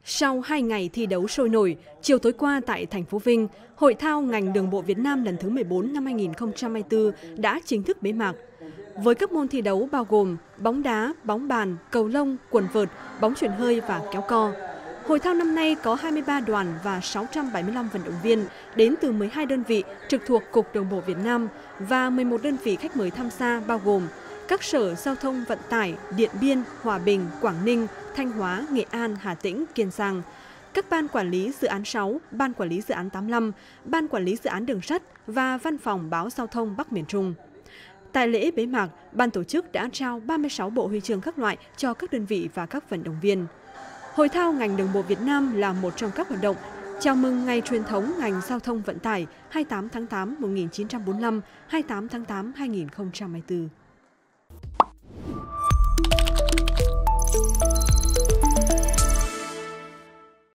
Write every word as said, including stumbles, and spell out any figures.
Sau hai ngày thi đấu sôi nổi, chiều tối qua tại thành phố Vinh, Hội thao ngành đường bộ Việt Nam lần thứ mười bốn năm hai nghìn không trăm hai mươi tư đã chính thức bế mạc. Với các môn thi đấu bao gồm bóng đá, bóng bàn, cầu lông, quần vợt, bóng chuyền hơi và kéo co. Hội thao năm nay có hai mươi ba đoàn và sáu trăm bảy mươi lăm vận động viên đến từ mười hai đơn vị trực thuộc Cục Đường bộ Việt Nam và mười một đơn vị khách mời tham gia bao gồm các sở giao thông vận tải Điện Biên, Hòa Bình, Quảng Ninh, Thanh Hóa, Nghệ An, Hà Tĩnh, Kiên Giang, các ban quản lý dự án sáu, ban quản lý dự án tám mươi lăm, ban quản lý dự án đường sắt và văn phòng báo giao thông Bắc miền Trung. Tại lễ bế mạc, ban tổ chức đã trao ba mươi sáu bộ huy chương các loại cho các đơn vị và các vận động viên. Hội thao ngành đường bộ Việt Nam là một trong các hoạt động chào mừng ngày truyền thống ngành giao thông vận tải hai mươi tám tháng tám năm một nghìn chín trăm bốn mươi lăm, hai mươi tám tháng tám năm hai nghìn không trăm hai mươi tư.